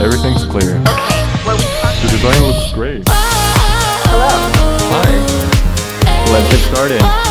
Everything's clear. The design looks great. Hello. Hi. Let's get started.